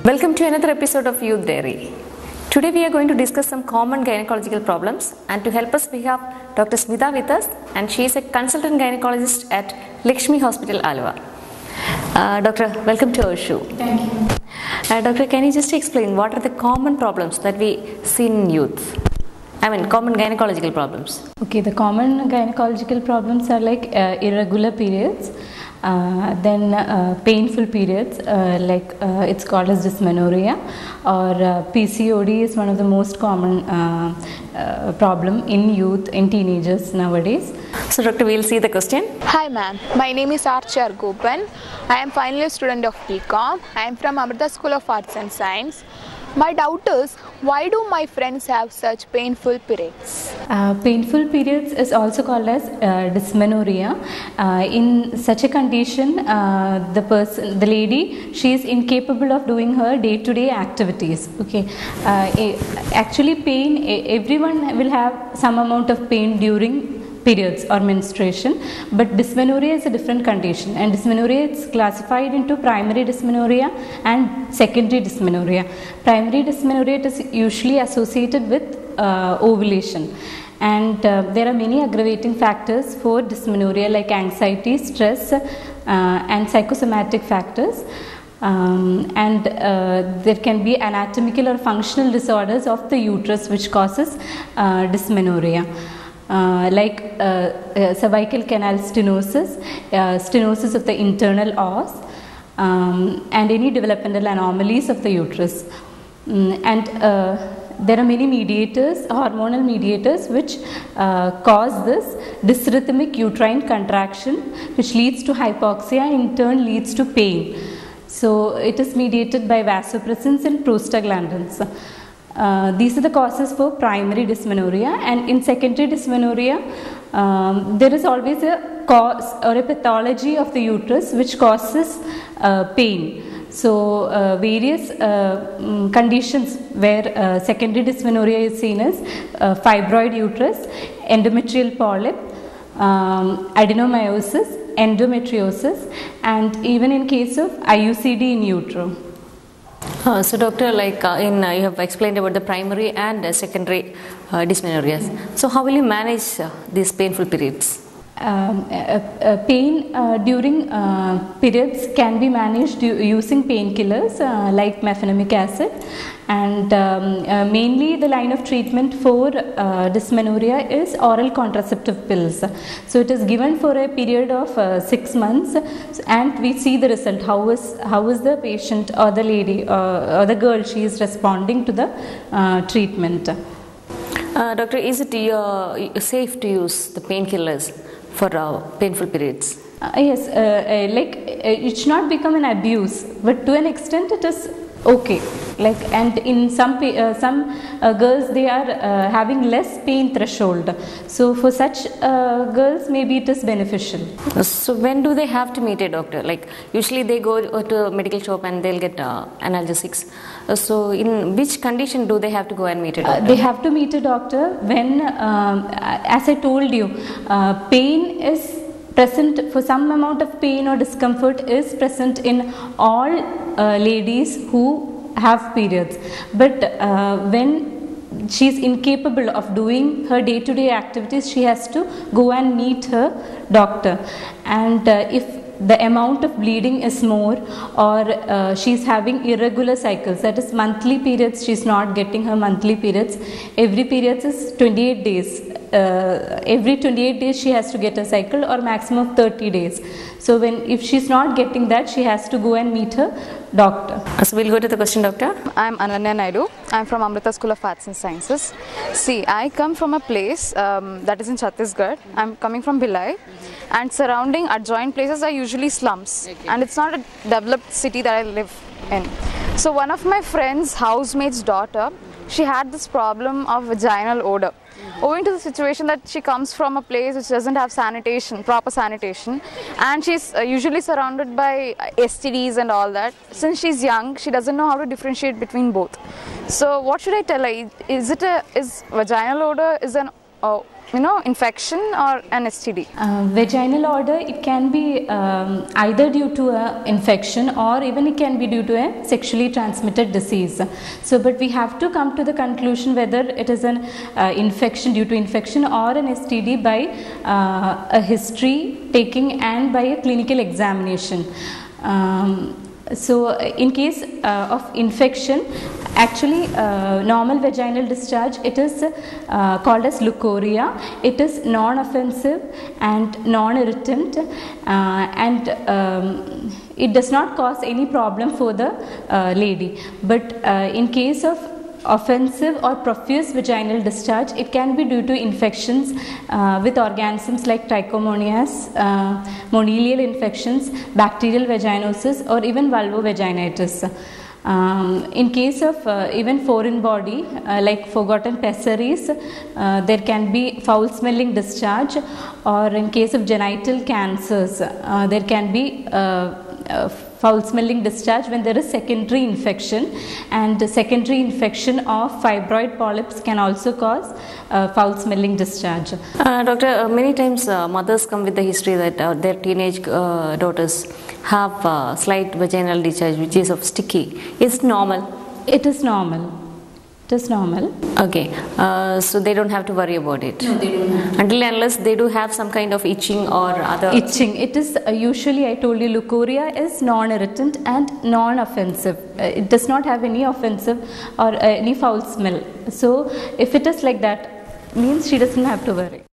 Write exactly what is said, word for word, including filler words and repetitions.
Welcome to another episode of Youth Diary. Today we are going to discuss some common gynecological problems, and to help us we have Doctor Smitha with us, and she is a consultant gynecologist at Lakshmi Hospital, Aluva. Uh, doctor, welcome to our show. Thank you. Uh, doctor, can you just explain what are the common problems that we see in youth? I mean, common gynecological problems. Okay, the common gynecological problems are like uh, irregular periods, uh, then uh, painful periods, uh, like uh, it's called as dysmenorrhea, or uh, P C O D is one of the most common uh, uh, problem in youth, in teenagers nowadays. So, doctor, we'll see the question. Hi ma'am, my name is Archar Gopan. I am final year student of B Com. I am from Amrita School of Arts and Science. My doubt is, why do my friends have such painful periods? Uh, painful periods is also called as uh, dysmenorrhea. Uh, in such a condition, uh, the person, the lady, she is incapable of doing her day-to-day activities. Okay, uh, actually, pain. Everyone will have some amount of pain during periods or menstruation, but dysmenorrhea is a different condition, and dysmenorrhea is classified into primary dysmenorrhea and secondary dysmenorrhea. Primary dysmenorrhea is usually associated with uh, ovulation, and uh, there are many aggravating factors for dysmenorrhea like anxiety, stress, uh, and psychosomatic factors. Um, and uh, there can be anatomical or functional disorders of the uterus which causes uh, dysmenorrhea. Uh, like uh, uh, cervical canal stenosis, uh, stenosis of the internal os, um, and any developmental anomalies of the uterus. Mm, and uh, there are many mediators, hormonal mediators, which uh, cause this dysrhythmic uterine contraction, which leads to hypoxia and in turn leads to pain. So it is mediated by vasopressins and prostaglandins. Uh, these are the causes for primary dysmenorrhea, and in secondary dysmenorrhea, um, there is always a cause or a pathology of the uterus which causes uh, pain. So, uh, various uh, um, conditions where uh, secondary dysmenorrhea is seen as uh, fibroid uterus, endometrial polyp, um, adenomyosis, endometriosis, and even in case of I U C D in utero. Uh, so, doctor, like uh, in uh, you have explained about the primary and uh, secondary uh, dysmenorrheas. So, how will you manage uh, these painful periods? Um, uh, uh, pain uh, during uh, periods can be managed using painkillers uh, like mefenamic acid, and um, uh, mainly the line of treatment for uh, dysmenorrhea is oral contraceptive pills. So it is given for a period of uh, six months, and we see the result. How is how is the patient or the lady uh, or the girl, she is responding to the uh, treatment. Uh, doctor, is it uh, safe to use the painkillers for uh, painful periods? Uh, yes, uh, uh, like uh, it should not become an abuse, but to an extent it is okay. Like, and in some uh, some uh, girls, they are uh, having less pain threshold. So for such uh, girls, maybe it is beneficial. So when do they have to meet a doctor? Like usually they go to a medical shop and they'll get uh, analgesics. Uh, so in which condition do they have to go and meet a doctor? Uh, they have to meet a doctor when, um, as I told you, uh, pain is present, for some amount of pain or discomfort is present in all uh, ladies who have periods, but uh, when she is incapable of doing her day-to-day activities, she has to go and meet her doctor. And uh, if the amount of bleeding is more, or uh, she is having irregular cycles, that is monthly periods, she is not getting her monthly periods, every period is twenty-eight days. Uh, every twenty-eight days she has to get a cycle, or maximum of thirty days. So when if she is not getting that, she has to go and meet her doctor. So we'll go to the question, doctor. I am Ananya Naidu. I am from Amrita School of Arts and Sciences. See, I come from a place um, that is in Chhattisgarh. I am coming from Bhilai, and surrounding adjoint places are usually slums, okay. And it's not a developed city that I live in. So one of my friend's housemate's daughter, she had this problem of vaginal odor. Owing to the situation that she comes from a place which doesn't have sanitation, proper sanitation, and she's uh, usually surrounded by S T Ds and all that. Since she's young, she doesn't know how to differentiate between both. So what should I tell her? Is it a is vaginal odor is an uh, you know, infection or an S T D? Uh, vaginal odor, it can be um, either due to a infection or even it can be due to a sexually transmitted disease. So, but we have to come to the conclusion whether it is an uh, infection due to infection or an S T D by uh, a history taking and by a clinical examination. Um, So, in case uh, of infection, actually uh, normal vaginal discharge, it is uh, called as leukorrhea. It is non-offensive and non-irritant, uh, and um, it does not cause any problem for the uh, lady. But uh, in case of offensive or profuse vaginal discharge, it can be due to infections uh, with organisms like trichomonas, uh, monilial infections, bacterial vaginosis, or even vulvovaginitis. Um, in case of uh, even foreign body uh, like forgotten pessaries, uh, there can be foul smelling discharge, or in case of genital cancers, uh, there can be uh, uh, foul smelling discharge when there is secondary infection, and secondary infection of fibroid polyps can also cause uh, foul smelling discharge. Uh, doctor, uh, many times uh, mothers come with the history that uh, their teenage uh, daughters have uh, slight vaginal discharge which is of sticky. Is it normal? It is normal. It is normal. Okay, uh, so they don't have to worry about it. No, they don't have to. Until and unless they do have some kind of itching or other. Itching. It is uh, usually, I told you, leukorrhea is non-irritant and non-offensive. Uh, it does not have any offensive or uh, any foul smell. So if it is like that, means she doesn't have to worry.